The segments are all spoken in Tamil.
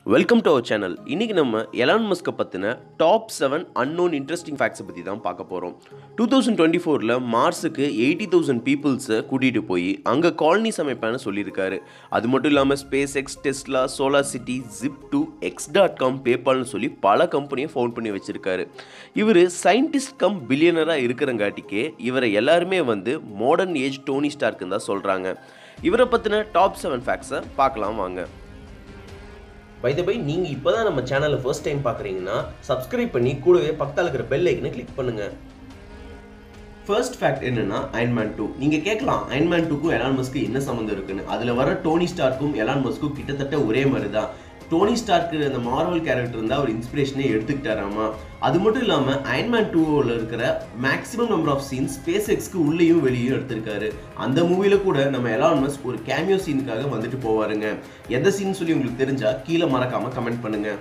Welcome to our channel. இன்றைக்கி நம்ம எலான் மஸ்கை பற்றின டாப் 7 அன்னோன் இன்ட்ரெஸ்டிங் ஃபேக்ட்ஸை பற்றி தான் பார்க்க போகிறோம். 2024 மார்ஸுக்கு 80,000 பீப்புள்ஸை கூட்டிகிட்டு போய் அங்கே காலனிஸ் அமைப்பான்னு சொல்லியிருக்காரு. அது மட்டும் இல்லாமல் SpaceX, Tesla, SolarCity, Zip2, X.com, பேபால்னு சொல்லி பல கம்பெனியை ஃபவுண்ட் பண்ணி வச்சுருக்காரு. இவர் சயின்டிஸ்ட் கம் பில்லியனராக இருக்கிறங்காட்டிக்கே இவரை எல்லாருமே மாடர்ன் ஏஜ் டோனி ஸ்டார்க்குன்னு தான் சொல்கிறாங்க. இவரை பற்றின டாப் 7 ஃபேக்ட்ஸை பார்க்கலாம் வாங்க. பை த பை, நீங்கள் இப்போ தான் நம்ம சேனலை ஃபர்ஸ்ட் டைம் பார்க்குறீங்கன்னா சப்ஸ்கிரைப் பண்ணி கூடவே பக்கத்தில் இருக்கிற பெல் ஐக்கனை கிளிக் பண்ணுங்கள். ஃபர்ஸ்ட் ஃபேக்ட் என்னன்னா அயன்மேன் 2. நீங்கள் கேட்கலாம் அயன்மேன் 2க்கும் எலான் மஸ்க்கு என்ன சம்மந்தம் இருக்குன்னு. அதில் வர டோனி ஸ்டார்க்கும் எலான் மஸ்க்கும் கிட்டத்தட்ட ஒரே மாதிரி தான். டோனி ஸ்டார்க்கு அந்த மார்வல் கேரக்டர் இருந்தால் ஒரு இன்ஸ்பிரேஷனே எடுத்துக்கிட்டாராமா. அது மட்டும் இல்லாமல் அயன்மேன் 2வில் இருக்கிற மேக்ஸிமம் நம்பர் ஆஃப் சீன்ஸ் SpaceXக்கு உள்ளேயும் வெளியும் எடுத்திருக்காரு. அந்த மூவியில் கூட நம்ம எலான் மஸ்க் ஒரு கேமியோ சீனுக்காக வந்துட்டு போவாருங்க. எந்த சீன் சொல்லி உங்களுக்கு தெரிஞ்சால் கீழே மறக்காமல் கமெண்ட் பண்ணுங்கள்.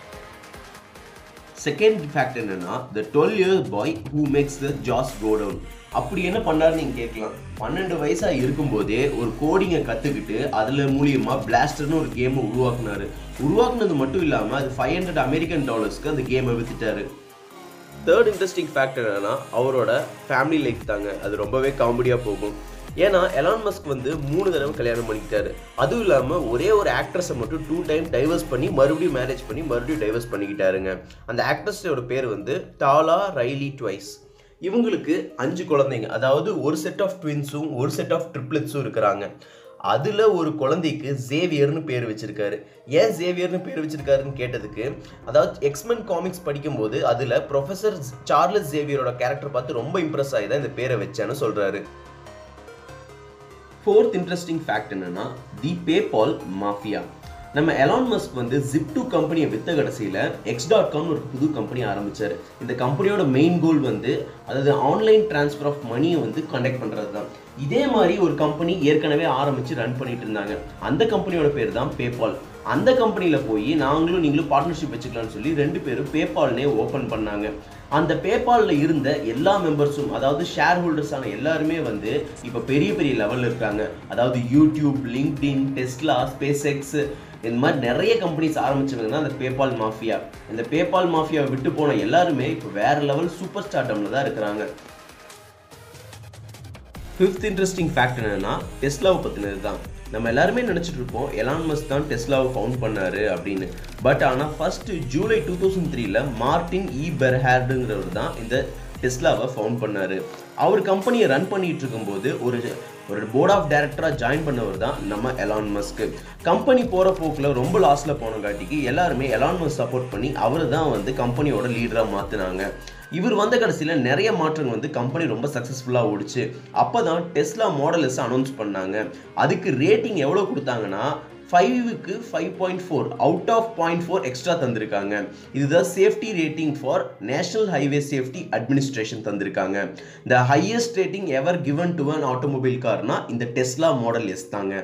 செகண்ட் ஃபேக்ட் என்னன்னா, the 12 year boy who makes the jaws go down. அப்படி என்ன பண்ணாருன்னு நீங்கள் கேட்கலாம். 12 வயசாக இருக்கும்போதே ஒரு கோடிங்கை கற்றுக்கிட்டு அதில் மூலியமாக பிளாஸ்டர்னு ஒரு கேமை உருவாக்குனது மட்டும் இல்லாமல் அது $500 அமெரிக்கன் அந்த கேமை வித்துட்டாரு. தேர்ட் இன்ட்ரெஸ்டிங் ஃபேக்ட் என்னன்னா அவரோட ஃபேமிலி லைஃப் தாங்க. அது ரொம்பவே காமெடியாக போகும். ஏன்னா எலான் மஸ்க் 3 தடவை கல்யாணம் பண்ணிக்கிட்டாரு. அதுவும் இல்லாமல் ஒரே ஒரு ஆக்ட்ரஸை மட்டும் 2 டைம் டைவர்ஸ் பண்ணி மறுபடியும் மேரேஜ் பண்ணி மறுபடியும் டைவர்ஸ் பண்ணிக்கிட்டாருங்க. அந்த ஆக்ட்ரஸோட பேர் டாலா ரைலி ட்வைஸ். இவங்களுக்கு 5 குழந்தைங்க, அதாவது ஒரு செட் ஆஃப் ட்வின்ஸும் ஒரு செட் ஆஃப் ட்ரிப்ளெட்ஸும் இருக்கிறாங்க. அதில் ஒரு குழந்தைக்கு ஜேவியர்னு பேர் வச்சிருக்காரு. ஏன் ஜேவியர்னு பேர் வச்சிருக்காருன்னு கேட்டதுக்கு, அதாவது எக்ஸ்மென் காமிக்ஸ் படிக்கும்போது அதில் ப்ரொஃபஸர் சார்லஸ் ஜேவியரோட கேரக்டர் பார்த்து ரொம்ப இம்ப்ரெஸ் ஆகி தான் இந்த பேரை வச்சேன்னு சொல்கிறாரு. ஃபோர்த் இன்ட்ரெஸ்டிங் ஃபேக்ட் என்னன்னா தி பேபால் மாஃபியா. நம்ம எலான் மஸ்க் Zip2 கம்பெனியை வித்த கடைசியில் X.com ஒரு புது கம்பெனி ஆரம்பித்தார். இந்த கம்பெனியோட மெயின் கோல் அதாவது ஆன்லைன் டிரான்ஸ்ஃபர் ஆஃப் மணியை கண்டக்ட் பண்ணுறது தான். இதே மாதிரி ஒரு கம்பெனி ஏற்கனவே ஆரம்பித்து ரன் பண்ணிட்டு இருந்தாங்க. அந்த கம்பெனியோட பேர் தான் பேபால். அந்த கம்பெனியில் போய் நீங்களும் பார்ட்னர்ஷிப் வச்சுக்கலாம்னு சொல்லி 2 பேரும் பேபால்னே ஓப்பன் பண்ணாங்க. அந்த பேபாலில் இருந்த எல்லா மெம்பர்ஸும், அதாவது ஷேர் ஹோல்டர்ஸான எல்லாருமே இப்போ பெரிய பெரிய லெவலில் இருக்காங்க. அதாவது யூடியூப், லிங்க்டின், டெஸ்லா, SpaceX இந்த மாதிரி நிறைய கம்பெனிஸ் ஆரம்பிச்சவங்க தான் அந்த பேபால் மாஃபியா. இந்த பேபால் மாஃபியாவை விட்டு போன எல்லாருமே இப்போ வேற லெவல் சூப்பர் ஸ்டார்டமில் தான் இருக்கிறாங்க. ஃபிஃப்த் இன்ட்ரெஸ்டிங் ஃபேக்ட் என்னன்னா டெஸ்லாவை பற்றினது தான். நம்ம எல்லாருமே நினச்சிட்டு இருப்போம் எலான் மஸ்க் தான் டெஸ்லாவை ஃபவுண்ட் பண்ணாரு அப்படின்னு. பட் ஆனால் ஃபர்ஸ்ட் ஜூலை 2003 மார்டின் பெர்ஹார்டுங்கிறவர் தான் இந்த டெஸ்லாவை ஃபவுண்ட் பண்ணாரு. அவர் கம்பெனியை ரன் பண்ணிட்டு இருக்கும்போது ஒரு போர்ட் ஆஃப் டைரக்டராக ஜாயின் பண்ணவர் தான் நம்ம எலான் மஸ்க். கம்பெனி போகிற போக்கில் ரொம்ப லாஸில் போனங்காட்டிக்கு எல்லாருமே எலான் மஸ்க் சப்போர்ட் பண்ணி அவர் தான் கம்பெனியோட லீடராக மாற்றினாங்க. இவர் கடைசியில் நிறைய மாற்றங்கள் கம்பெனி ரொம்ப சக்ஸஸ்ஃபுல்லாக ஓடிச்சு. அப்போ தான் டெஸ்லா மாடல் எஸ் அனௌன்ஸ் பண்ணாங்க. அதுக்கு ரேட்டிங் எவ்வளோ கொடுத்தாங்கன்னா 5க்கு 5.4 அவுட் ஆஃப் 0.4 எக்ஸ்ட்ரா தந்திருக்காங்க. இதுதான் safety rating for national highway safety administration தந்திருக்காங்க. The highest rating ever given to an automobile கார்னா இந்த டெஸ்லா மாடல் எஸ் தாங்க.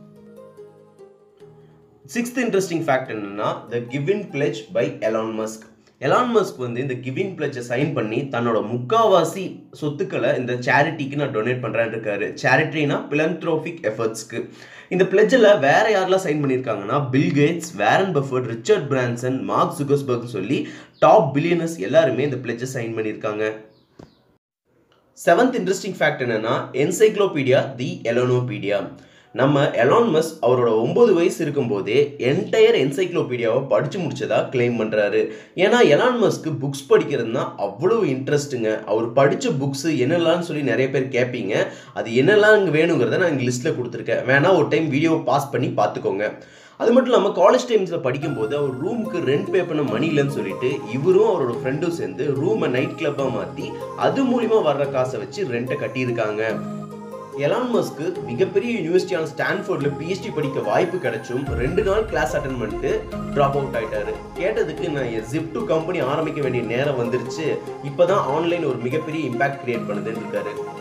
சிக்ஸ்த் இன்ட்ரெஸ்டிங் ஃபேக்ட் என்னன்னா the giving pledge by Elon Musk. Elon Musk இந்த கிவிங் பிளட்ஜை சைன் பண்ணி தன்னோட முக்காவாசி சொத்துக்களை இந்த சேரிட்டிக்கு நான் டொனேட் பண்ணுறேன்னு இருக்காரு. சேரிட்டினா பிலன்த்ரோபிக் எஃபர்ட்ஸ்க்கு. இந்த பிளட்ஜில் வேற யாரெல்லாம் சைன் பண்ணியிருக்காங்கன்னா Bill Gates, Warren Buffett, Richard Branson, Mark ஜுகர்பர்க்னு சொல்லி டாப் பில்லியனர்ஸ் எல்லாருமே இந்த பிளட்ஜை சைன் பண்ணியிருக்காங்க. செவன்த் இன்ட்ரெஸ்டிங் ஃபேக்ட் என்னன்னா என்சைக்ளோபீடியா தி எலோனோபீடியா. நம்ம எலான் மஸ்க் அவரோட 9 வயசு இருக்கும்போதே என்டையர் என்சைக்ளோபீடியாவை படித்து முடிச்சதா கிளைம் பண்ணுறாரு. ஏன்னா எலான் மஸ்க்கு புக்ஸ் படிக்கிறதுனா அவ்வளோ இன்ட்ரெஸ்ட்டுங்க. அவர் படித்த புக்ஸ் என்னெல்லாம்னு சொல்லி நிறைய பேர் கேட்பீங்க. அது என்னெல்லாம் இங்கே வேணுங்கிறத நான் இங்கே லிஸ்ட்டில் கொடுத்துருக்கேன். வேணா ஒரு டைம் வீடியோவை பாஸ் பண்ணி பார்த்துக்கோங்க. அது மட்டும் இல்லாமல் காலேஜ் டைம்ஸில் படிக்கும்போது அவர் ரூமுக்கு ரெண்ட் பே பண்ண மணி இல்லைன்னு சொல்லிட்டு இவரும் அவரோட ஃப்ரெண்டும் சேர்ந்து ரூமை நைட் கிளப்பாக மாற்றி அது மூலிமா வர்ற காசை வச்சு ரெண்ட்டை கட்டியிருக்காங்க. எலான் மஸ்க்கு மிகப்பெரிய யூனிவர்சிட்டியான ஸ்டான்ஃபோர்டில் PhD படிக்க வாய்ப்பு கிடைச்சும் 2 நாள் கிளாஸ் அட்டன் பண்ணிட்டு ட்ராப் அவுட் ஆகிட்டாரு. கேட்டதுக்கு நான் Zip2 கம்பெனி ஆரம்பிக்க வேண்டிய நேரம் வந்துருச்சு, இப்போ தான் ஆன்லைன் ஒரு மிகப்பெரிய இம்பாக்ட் கிரியேட் பண்ணுதுன்னு இருக்காரு.